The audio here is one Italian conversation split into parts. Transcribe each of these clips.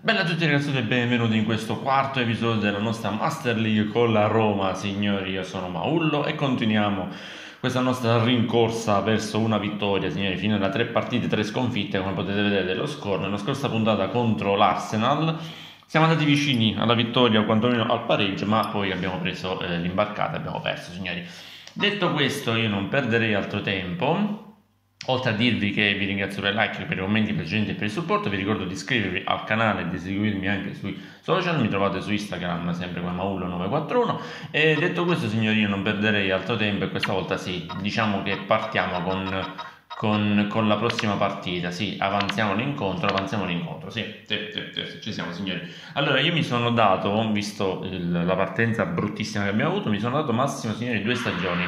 Bella a tutti ragazzi e benvenuti in questo quarto episodio della nostra Master League con la Roma, signori. Io sono Maullo e continuiamo questa nostra rincorsa verso una vittoria, signori, fino a 3 partite, 3 sconfitte, come potete vedere dello score. Nella scorsa puntata contro l'Arsenal siamo andati vicini alla vittoria o quantomeno al pareggio, ma poi abbiamo preso l'imbarcata e abbiamo perso, signori. Detto questo, io non perderei altro tempo. Oltre a dirvi che vi ringrazio per i like, per i commenti precedenti e per il supporto, vi ricordo di iscrivervi al canale e di seguirmi anche sui social. Mi trovate su Instagram sempre come Maullo941. E detto questo, signori, io non perderei altro tempo e questa volta sì, diciamo che partiamo con la prossima partita. Sì, avanziamo l'incontro. Sì, ci siamo, signori. Allora, io mi sono dato, visto la partenza bruttissima che abbiamo avuto, mi sono dato massimo, signori, 2 stagioni.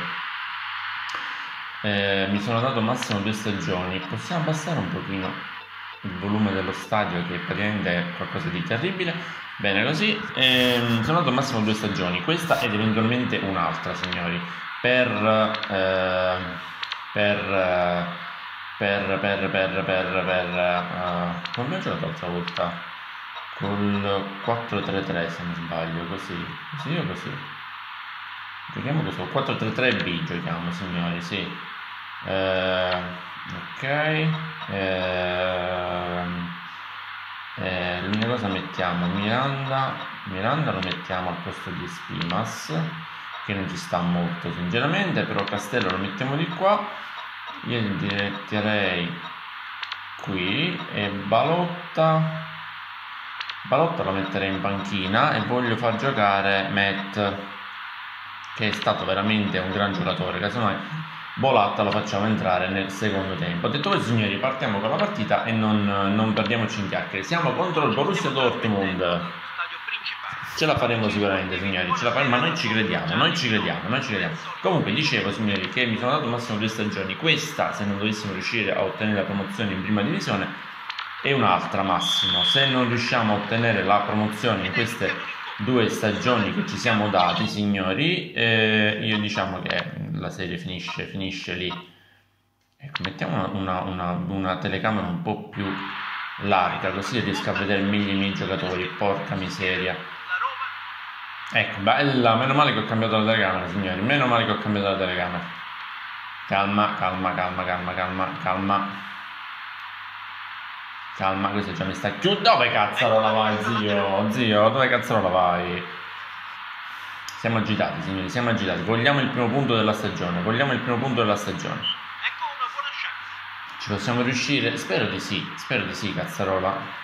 Mi sono dato massimo 2 stagioni. Possiamo abbassare un pochino il volume dello stadio, che praticamente è qualcosa di terribile. Bene così. Mi sono dato massimo 2 stagioni, questa ed eventualmente un'altra, signori, come abbiamo giocato l'altra volta? Col 4-3-3, se non sbaglio, così o così. Giochiamo questo 4-3-3B, giochiamo, signori, sì. Ok. L'unica cosa, mettiamo Miranda lo mettiamo al posto di Spimas, che non ci sta molto sinceramente, però Castello lo mettiamo di qua. Io diretterei qui e Balotta lo metterei in panchina e voglio far giocare Matt, che è stato veramente un gran giocatore. Casomai Bolatta lo facciamo entrare nel secondo tempo. Detto questo, signori, partiamo con la partita e non perdiamoci in chiacchiere. Siamo contro il Borussia Dortmund. Ce la faremo sicuramente, signori, ce la faremo, ma noi ci crediamo. Comunque, dicevo, signori, che mi sono dato massimo 2 stagioni. Questa, se non dovessimo riuscire a ottenere la promozione in prima divisione, è un'altra massimo. Se non riusciamo a ottenere la promozione in queste 2 stagioni che ci siamo dati, signori, io diciamo che la serie finisce lì. Ecco, mettiamo una telecamera un po' più larga, così riesco a vedere meglio i miei giocatori. Porca miseria. Ecco, bella, meno male che ho cambiato la telecamera, signori, calma, questo già mi sta chiudendo. Dove cazzo la vai, zio, dove cazzo la vai? Siamo agitati, signori, vogliamo il primo punto della stagione, Ecco una buona chance. Ci possiamo riuscire? Spero di sì, cazzarola.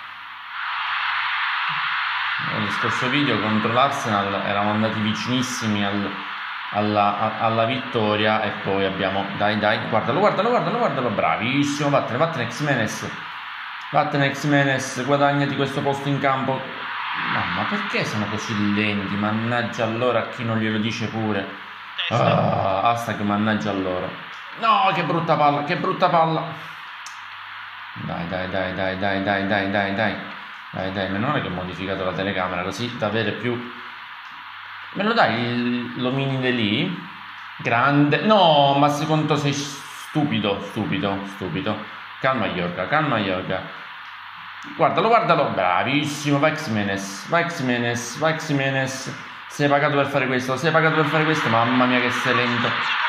Nel scorso video contro l'Arsenal eravamo andati vicinissimi alla vittoria e poi abbiamo... Dai, guardalo, bravissimo, vattene Ximenez, guadagnati questo posto in campo. Ma perché sono così lenti? Mannaggia allora a chi non glielo dice pure. Basta che mannaggia allora. No, che brutta palla. Dai, meno male che ho modificato la telecamera così da avere più... Me lo dai l'ominide lì? Grande. No, ma secondo sei stupido. Calma Yorga. Guardalo. Bravissimo, vai Ximenez. Sei pagato per fare questo. Mamma mia che sei lento.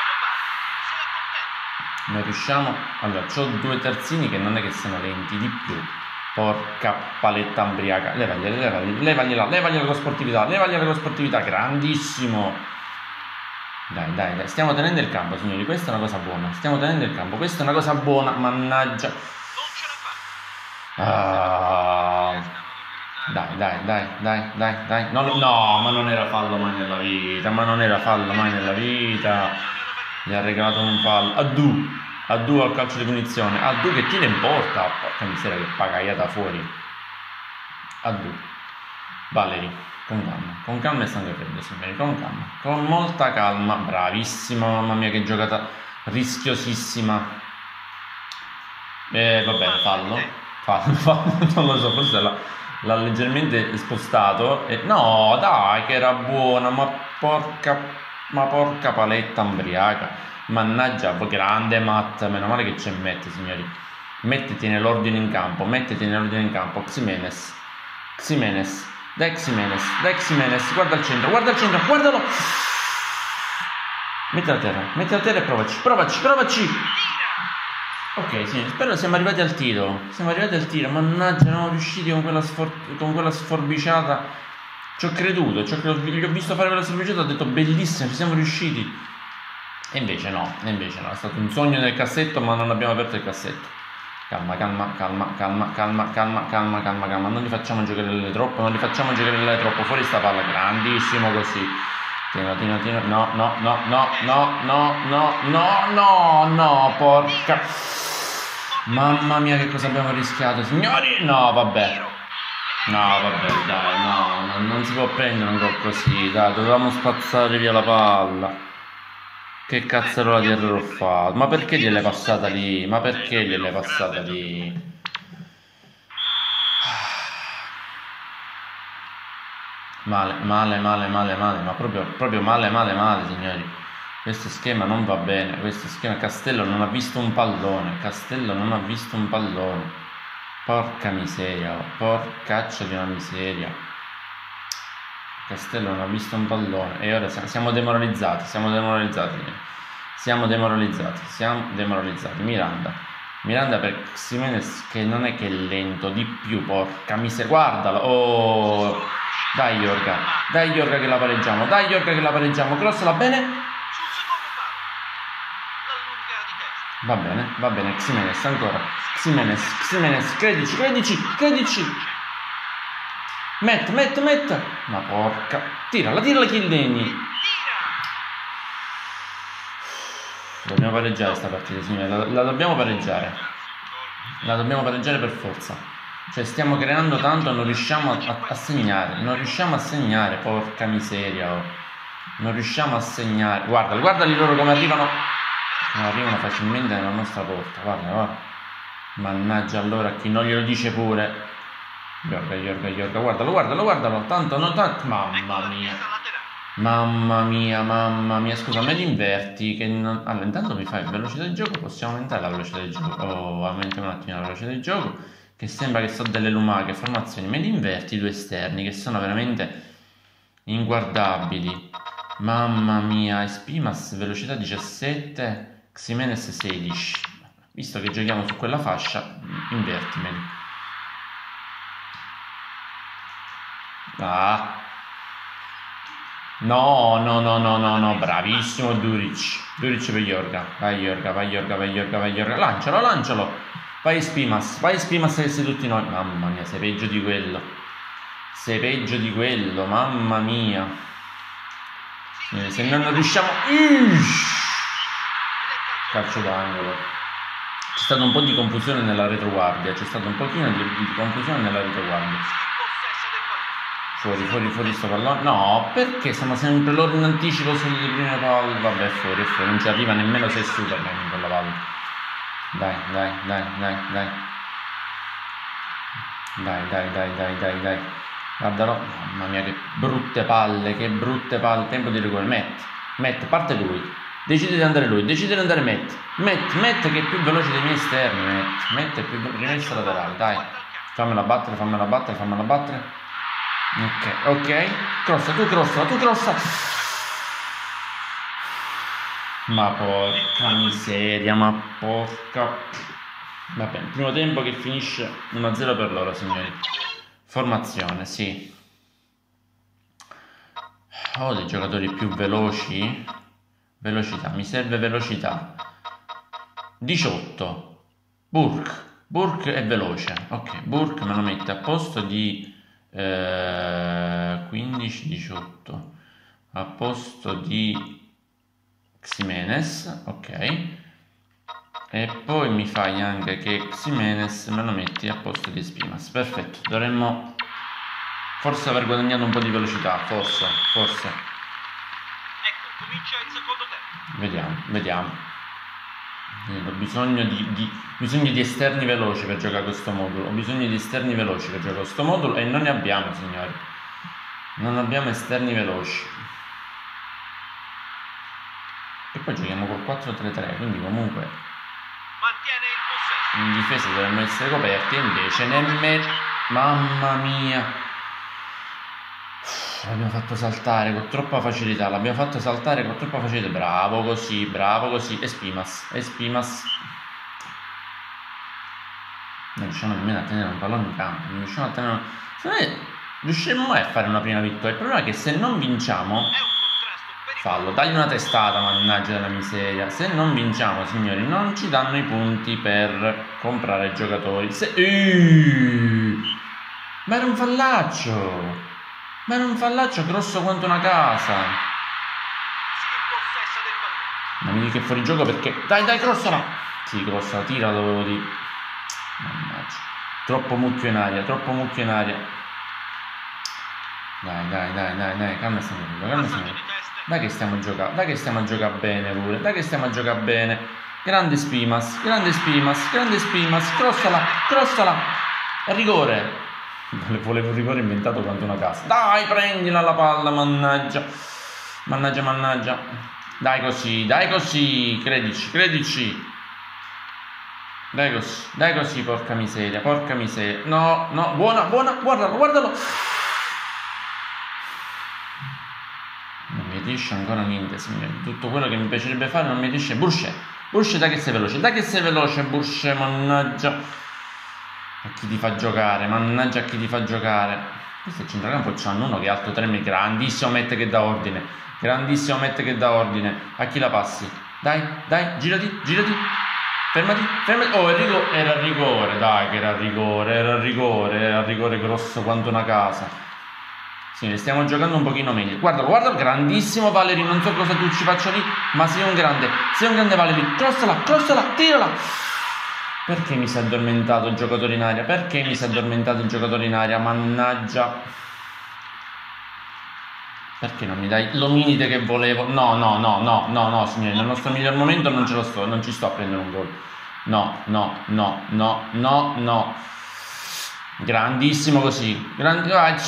Non riusciamo. Allora, c'ho 2 terzini che non è che siano lenti di più. Porca paletta ambriaca. Levagliela con sportività. Grandissimo. Dai. Stiamo tenendo il campo, signori. Questa è una cosa buona. Mannaggia. Dai. No, ma non era fallo mai nella vita. Gli ha regalato un fallo. Addu al calcio di punizione. Addu che tira in porta. Porca miseria, che pagaiata fuori. Addu. Valeri, con calma e sangue freddo, signori, con molta calma. Bravissimo, mamma mia che giocata rischiosissima. Va bene, fallo. Non lo so, forse l'ha leggermente spostato. No, dai, che era buona, ma porca paletta ambriaca. Mannaggia, grande Matt, meno male che c'è Matt, signori. Mettiti nell'ordine in campo, Ximenez. Ximenes, dai Ximenes, guarda al centro, guardalo! Metti a terra e provaci! Ok, sì, però siamo arrivati al tiro, mannaggia, non siamo riusciti con quella sforbiciata. Ci ho creduto, gli ho visto fare quella sforbiciata, ho detto bellissimo, ci siamo riusciti. E invece no, è stato un sogno nel cassetto, ma non abbiamo aperto il cassetto. Calma, non li facciamo giocare troppo, fuori sta palla, grandissimo così. Tino, no, porca. Mamma mia che cosa abbiamo rischiato, signori. No, vabbè, dai, no, non si può prendere un gol così, dai, dovevamo spazzare via la palla. Che cazzarola di errore ho fatto? Ma perché gliel'hai passata lì? Male, ma proprio male, signori. Questo schema non va bene. Castello non ha visto un pallone. Porca miseria, porcaccia di una miseria. Castello non ha visto un pallone. E ora siamo demoralizzati. Miranda per Ximenes, che non è che è lento di più, porca miseria. Guardalo. Oh, dai Yorga che la pareggiamo. Crossala bene. Va bene, Ximenes ancora. Ximenes, credici. Met. Ma porca. Tirala Chiellini. Dobbiamo pareggiare sta partita, signore. La dobbiamo pareggiare. Per forza. Cioè stiamo creando tanto, non riusciamo a segnare. Porca miseria, oh. Non riusciamo a segnare. Guardali loro come arrivano. Facilmente nella nostra porta. Guarda. Mannaggia, allora chi non glielo dice pure. Yorga, guardalo. Tanto. Mamma mia, scusa, me li inverti che non. Allora, intanto mi fai velocità di gioco, possiamo aumentare la velocità di gioco. Aumentiamo un attimo la velocità di gioco, che sembra che so delle lumache formazioni. Me li inverti i due esterni, che sono veramente inguardabili. Mamma mia, Espimas velocità 17, Ximenes 16. Visto che giochiamo su quella fascia, invertimeli. No, bravissimo Duric per Yorga. Vai Yorga. Lancialo. Vai Espimas che sei tutti noi. Mamma mia, sei peggio di quello, mamma mia. Se non riusciamo. Calcio d'angolo. C'è stata un po' di confusione nella retroguardia. Fuori sto pallone. No, perché siamo sempre loro in anticipo sulle prime palle. Vabbè, fuori. Non ci arriva nemmeno se è Superman in quella palla. Dai. Guardalo. Mamma mia, che brutte palle. Tempo di recupero. Matt, parte lui. Decide di andare Matt. Matt che è più veloce dei miei esterni. Matt è più veloce. Rimessa laterale, dai. Fammela battere. Ok. Crossa. Ma porca miseria, Vabbè, il primo tempo che finisce 1-0 per loro, signori. Formazione, sì. Ho dei giocatori più veloci. Velocità, mi serve velocità. 18. Burke è veloce. Ok, Burke me lo mette a posto di 15-18 a posto di Ximenes, ok, e poi mi fai anche che Ximenes me lo metti a posto di Espimas. Perfetto, dovremmo forse aver guadagnato un po' di velocità, forse. Ecco, comincia il secondo tempo. Vediamo. Ho bisogno di esterni veloci per giocare questo modulo. E non ne abbiamo, signori. Non abbiamo esterni veloci. E poi giochiamo col 4-3-3, quindi comunque mantiene il possesso. in difesa dovremmo essere coperti, e invece nemmeno. Mamma mia. L'abbiamo fatto saltare con troppa facilità. Bravo così, bravo così. Espimas. Non riusciamo nemmeno a tenere un pallone in campo. Riusciremo mai a fare una prima vittoria. Il problema è che se non vinciamo, fallo, dagli una testata, mannaggia della miseria. Se non vinciamo, signori, non ci danno i punti per comprare giocatori. Ma era un fallaccio grosso quanto una casa. Ma mi dici che è fuori gioco perché... Dai, crossala. Sì, crossala, tira, dovevo dire. Mannaggia. Troppo mucchio in aria. Dai, calma stiamo. Dai che stiamo a giocare bene pure. Grande Spimas. Crossala. Rigore. Volevo un rigore inventato quanto una casa. Dai, prendila la palla, mannaggia. Dai così. Credici. Dai così, porca miseria. No, buona, guardalo. Non mi riesce ancora niente, signori. Tutto quello che mi piacerebbe fare non mi riesce. Bursche, dai che sei veloce, Bursche, mannaggia. A chi ti fa giocare, Questo è il centrocampo, c'hanno uno che è alto 3 metri, grandissimo mette che dà ordine. A chi la passi? Dai, girati. Fermati. Oh, era rigore, dai che era rigore grosso quanto una casa. Sì, ne stiamo giocando un pochino meglio. Guardalo, grandissimo Valeri, non so cosa tu ci faccia lì, ma sei un grande Valeri. Crossala, tirala. Perché mi si è addormentato il giocatore in aria? Mannaggia. Perché non mi dai l'ominide che volevo? No, signori, nel nostro miglior momento non ci sto a prendere un gol. No. Grandissimo così. Dai,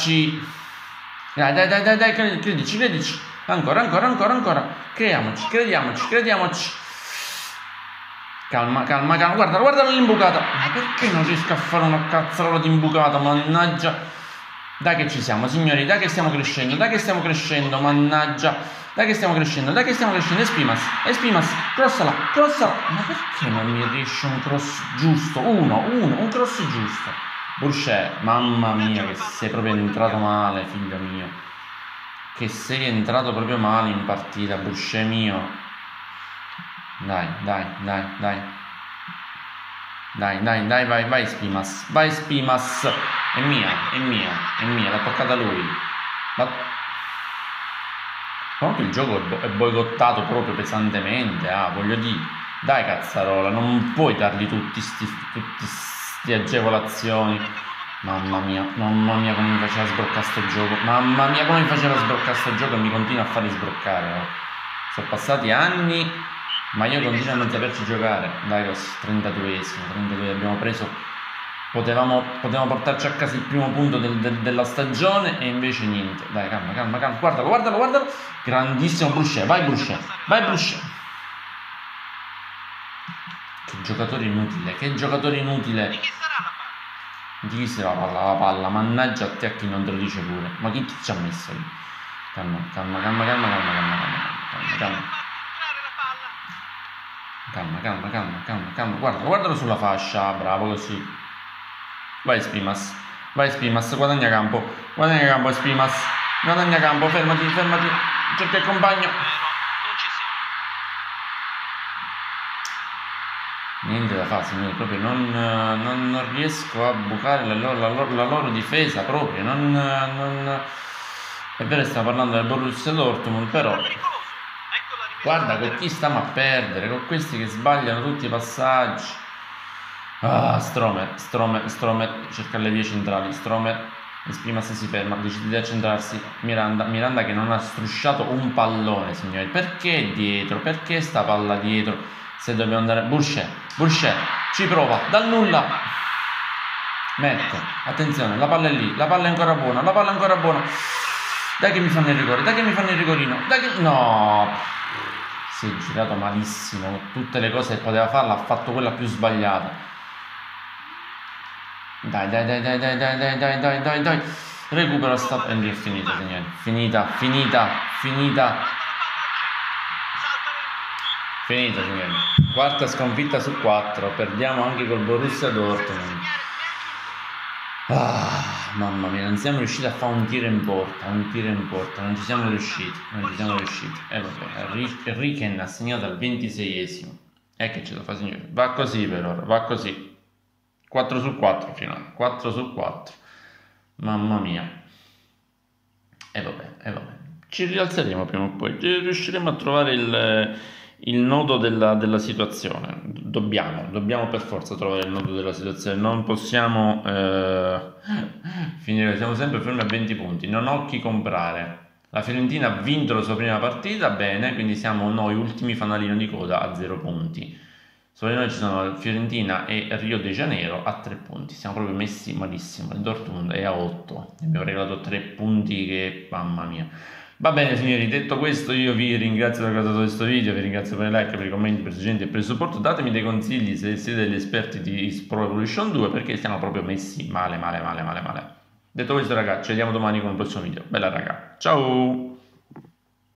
credici. Ancora. Crediamoci. Calma, guardalo l'imbucata. Ma perché non riesco a fare una cazzarola di imbucata? Mannaggia. Dai che ci siamo, signori, dai che stiamo crescendo, mannaggia. Dai che stiamo crescendo. Espimas, crossala. Ma perché non mi riesce un cross giusto? Un cross giusto. Burchè, mamma mia, che sei proprio entrato male, figlio mio. Che sei entrato proprio male in partita, Burchè mio. Dai, vai Spimas. È mia, l'ha toccata lui. Ma comunque il gioco è boicottato proprio pesantemente, voglio dire. Dai cazzarola, non puoi dargli tutti sti agevolazioni. Mamma mia come mi faceva sbroccare sto gioco. E mi continua a farli sbroccare. Sono passati anni, ma io continuo a non saperci giocare. Dai, 32esimo abbiamo preso. Potevamo portarci a casa il primo punto della stagione e invece niente. Dai, calma. Guardalo. Grandissimo Burchè. Vai Burchè. Che giocatore inutile. Di chi sarà la palla? Mannaggia a te, a chi non te lo dice pure. Ma chi ti ci ha messo lì? Calma. Guardalo sulla fascia, bravo così. Vai Spimas, guadagna campo Spimas, fermati, cerca il compagno. Niente da fare, signori, proprio non riesco a bucare la loro difesa proprio, è vero, stiamo parlando del Borussia Dortmund, però guarda con chi stiamo a perdere, con questi che sbagliano tutti i passaggi. Stromer cerca le vie centrali. Stromer, Spimas si ferma, decide di accentrarsi. Miranda che non ha strusciato un pallone, signori. Perché dietro? Perché sta palla dietro? Se dobbiamo andare... Burchè ci prova dal nulla. Mette, attenzione, la palla è lì, la palla è ancora buona. Dai che mi fanno il rigorino. No, si è girato malissimo. Tutte le cose che poteva fare l'ha fatto quella più sbagliata. Dai, dai, dai, dai, dai, dai, dai, dai, dai, dai, dai. Recupero sta... È finita, signori. Finita, finita, finita. Finita, signori. Quarta sconfitta su 4. Perdiamo anche col Borussia Dortmund. Ah, mamma mia, non siamo riusciti a fare un tiro in porta, non ci siamo riusciti. E vabbè, Riken ha segnato al 26esimo. E che ce la fa, signori? Va così per ora, va così. 4 su 4 finale, 4 su 4. Mamma mia. E vabbè. Ci rialzeremo prima o poi, riusciremo a trovare il nodo della situazione. Dobbiamo per forza trovare il nodo della situazione. Non possiamo finire, siamo sempre fermi a 20 punti. Non ho chi comprare. La Fiorentina ha vinto la sua prima partita, bene, quindi siamo noi ultimi fanalino di coda a 0 punti. Sopra di noi ci sono Fiorentina e Rio de Janeiro a 3 punti. Siamo proprio messi malissimo. Il Dortmund è a 8. Abbiamo regalato 3 punti che, mamma mia. Va bene signori, detto questo io vi ringrazio per aver guardato questo video, vi ringrazio per i like, per i commenti, per i suggerimenti e per il supporto. Datemi dei consigli se siete degli esperti di Pro Evolution 2 perché siamo proprio messi male. Detto questo ragazzi, ci vediamo domani con un prossimo video. Bella raga, ciao!